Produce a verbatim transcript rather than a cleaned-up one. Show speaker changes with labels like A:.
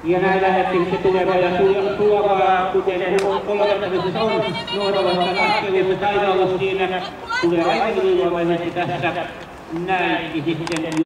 A: Ja näillä hetkillä se tuleva ja tulevaa, kuten oletettavissa on, nuoralla kaskelussa taivaalla siinä tulee aika ylivoimaisesti tässä näin sitten